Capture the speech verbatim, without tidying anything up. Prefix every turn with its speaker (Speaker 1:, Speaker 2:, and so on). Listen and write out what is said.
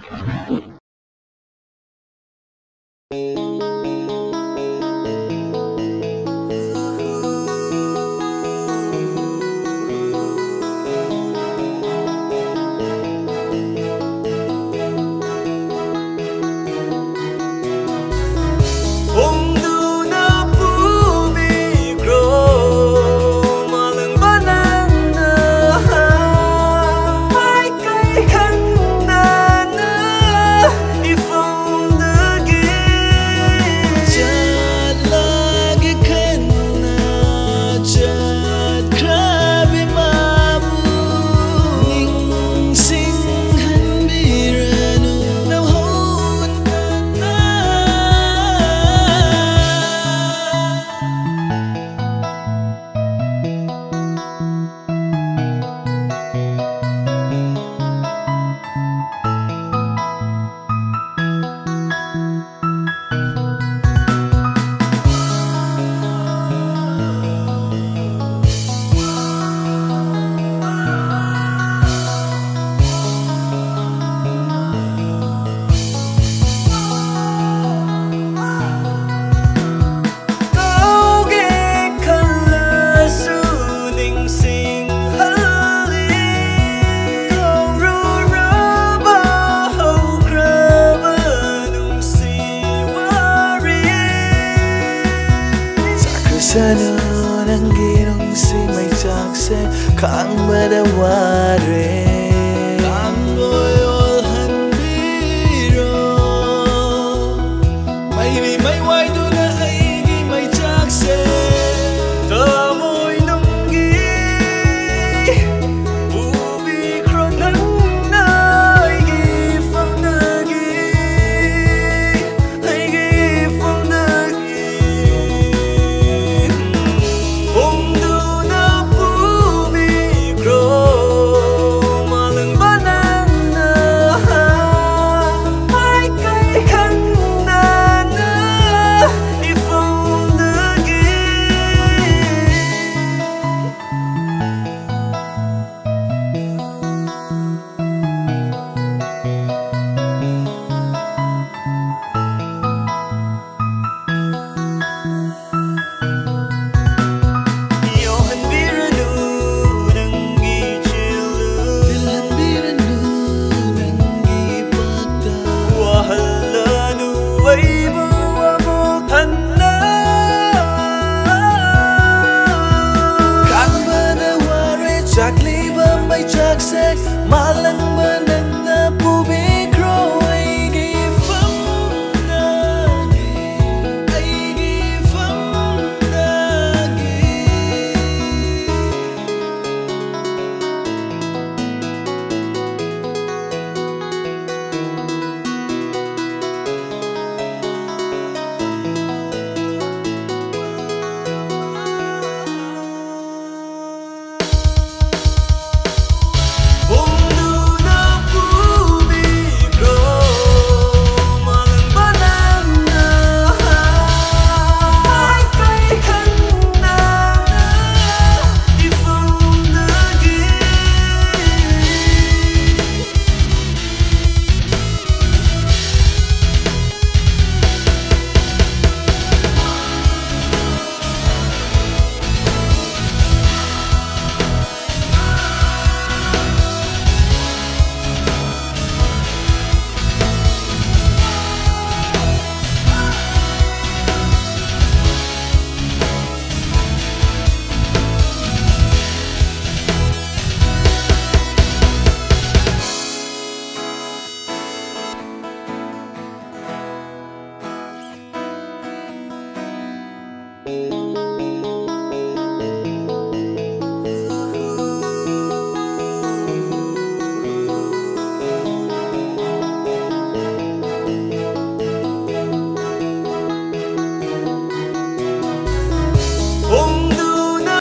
Speaker 1: Humduna Pubikhro malang banana hai kai khandana ifundagi chat lagi khanna chat krabi mabu ning sing hanbiranu now hon na Kauge khala suning sing hali ru raba ho kraba nung si wari Sakrasano nang ginong si may chakse kang badaware Kang boyol hanbiro Maybe may wai do na aigi may chakse Tamoy nunggi Pubikhro nang naigi fangdagi Aigi fangdagi Humduna Pubikhro malang banana hai kai khandana ifundagi Yohan biranu nanggi chilu Dilan biranu nanggi pagda Wahalanu waibu amok hanna Kang badaware chakliba may chaksek malang